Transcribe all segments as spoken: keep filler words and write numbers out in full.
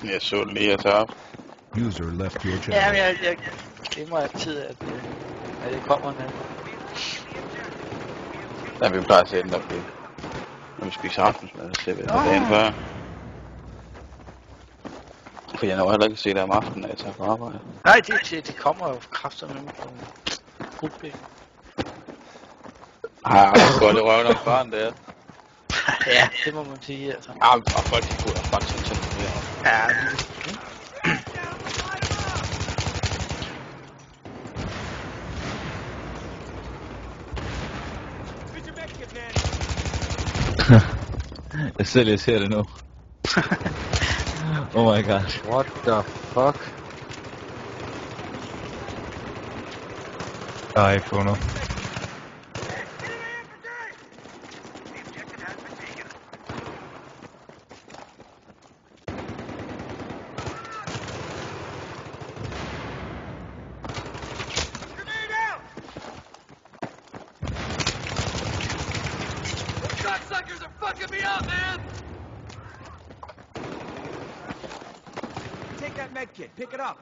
Jeg så den lige at tage op. User left your Ja, channel. men jeg, jeg glemmer altid, at, øh, at det kommer med. Ja, vi plejer at se den der på. Når vi spiser aftensmad, så ser vi den dagen før. For jeg når heller ikke at se det om aftenen, når jeg tager på arbejde. Nej, det, det, det kommer jo kræfter med på gruppen. Har jeg også godt i røven om barn der. Ja, det må man sige, altså. Ja, og folk de kunne også bare tage sådan noget mere. Ja, det Jeg selv jeg ser det nu. Oh my god. What the fuck? Der er ikke fundet. Take that med kit. Pick it up.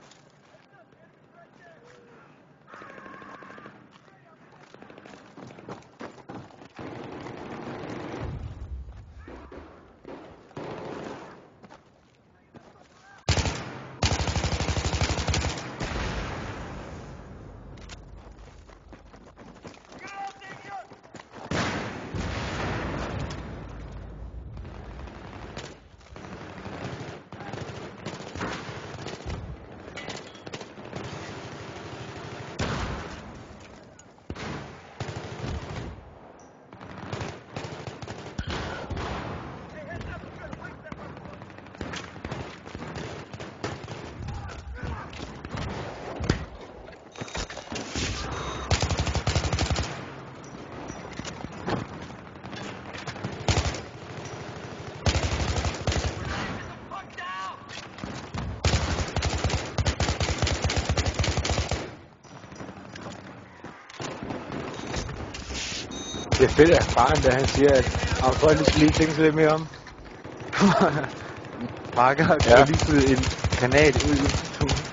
Det er fedt, at faren, da han siger, at jeg tror, lige skal lige tænke sig lidt mere om. Marker har ja. lige fået en kanal ud i to.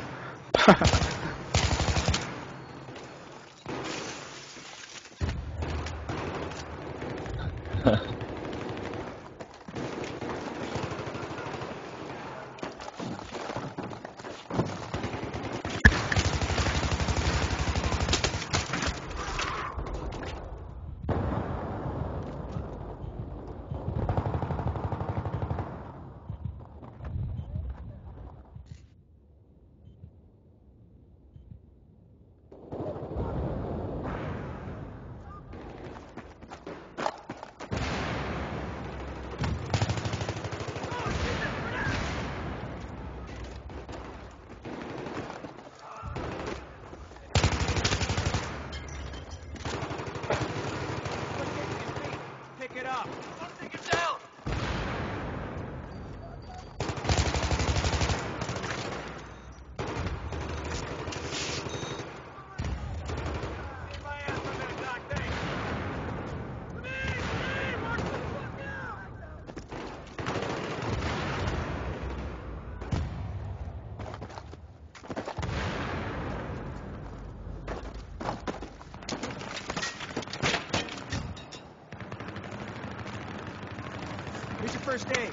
Here's your first aid.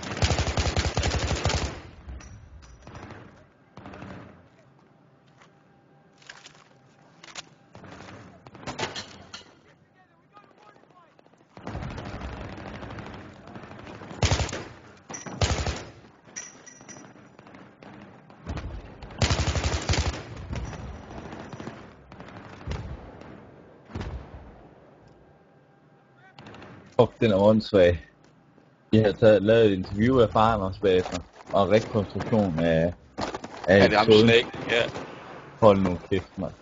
Fuck, den er åndssvag. De har taget, lavet et interview af faren også bagefter, og en rekonstruktion af... af Ja, det er ham Snake, ja. Hold nu kæft, mand.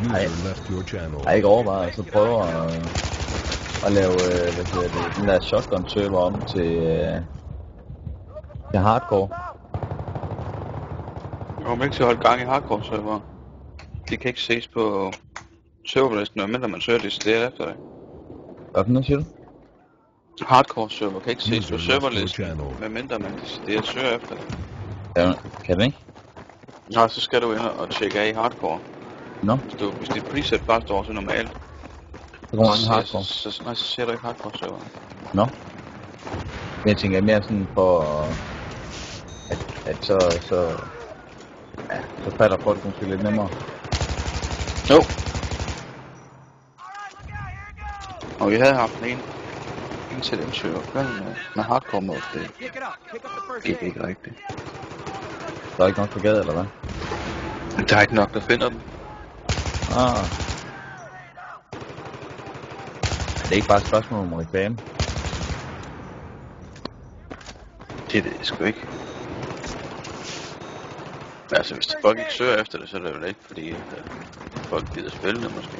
User left your channel. Jeg har ikke overvejet, så prøver at, at lave øh, hvad hedder det, den der shotgun server om til, øh, til hardcore. Jeg kommer ikke til at holde gang i hardcore server. De kan ikke ses på serverlisten, medmindre man søger decideret efter det. Hvad for noget siger du? Hardcore server kan ikke ses User på left your serverlisten, channel. medmindre man decideret søger efter det. Ja, kan den ikke? Nej, så skal du ind og tjekke af i hardcore. Nå, Hvis, du, hvis dit preset bare står til normalt, så kommer så, den hardcore. så, så, nej, så ser du ikke hardcore server. Nå. Men jeg tænker mere sådan for, at, at så, så, ja, så falder folk måske lidt nemmere. Jo. Og vi havde haft en en til den server før med, med hardcore mode. Det Pick it up. Pick up the first gik aid. ikke rigtigt. Der er ikke nok for gade, eller hvad? Der er ikke nok, der finder den. Ah. Det er ikke bare et spørgsmål om reklame. Det er det sgu ikke. Men altså, hvis folk ikke søger efter det, så er det vel ikke, fordi at, uh, folk gider spille det måske.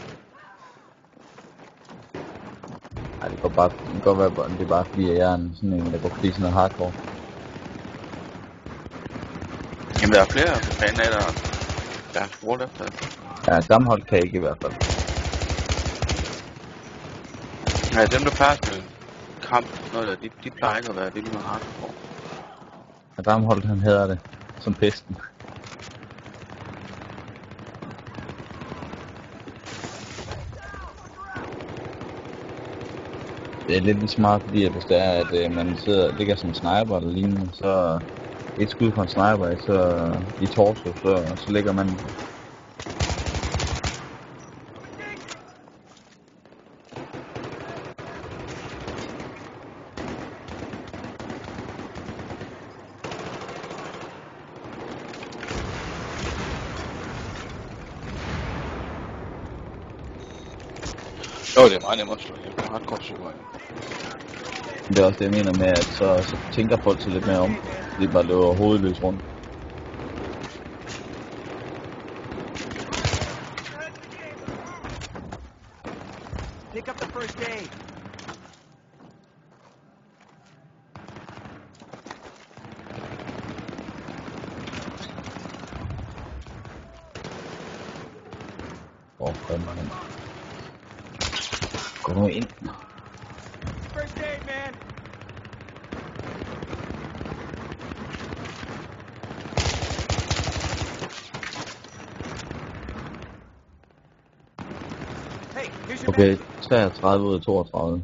Ej, det kan bare, det kan godt være, det er bare fordi, at jeg er en, sådan en, der går forbi sådan noget hardcore. Jamen, der er flere fans af, der, der har spurgt efter det. Ja, sammenhold kan jeg ikke i hvert fald. Ja, dem der plejer at spille kamp, noget der, de, de plejer ikke at være vildt med hardcore. Ja, sammenhold, han hader det. Som pesten. Det er lidt lidt smart, fordi at hvis det er, at øh, man sidder ligger som sniper eller lignende, så et skud fra en sniper, så i torso, så, så ligger man. Jo, det er meget nemmere at slå ihjel på hardcore server. Det er også det, jeg mener med, at så, så tænker folk sig lidt mere om. De bare løber hovedløs rundt. Pick up the first aid. Åh, oh, man. Gå nu ind. First aid, man. Hey, here's your Okay, med. treogtredive ud af toogtredive.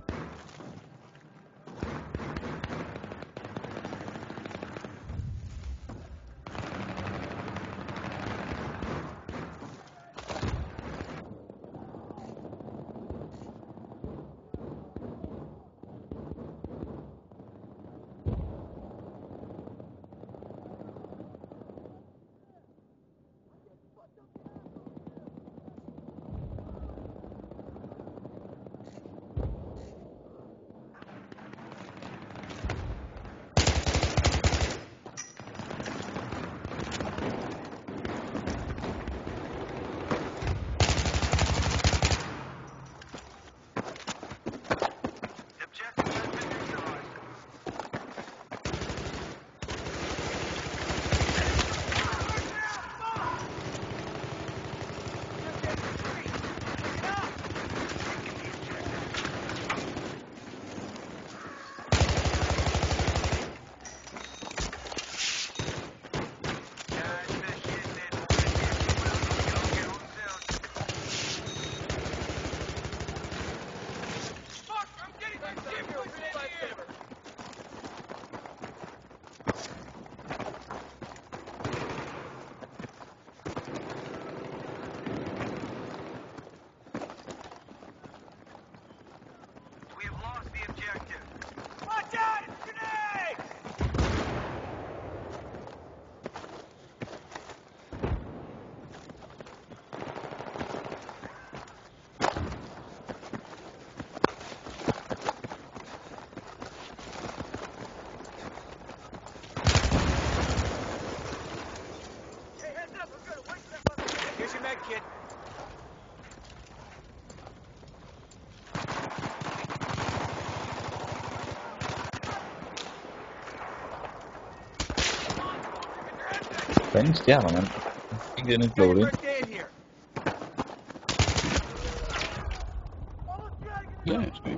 Fanden stjerner, mand. Ikke det, den ikke Got blået your ind. first aid here. Ja, jeg skal ikke.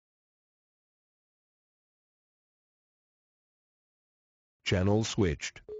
Channel switched.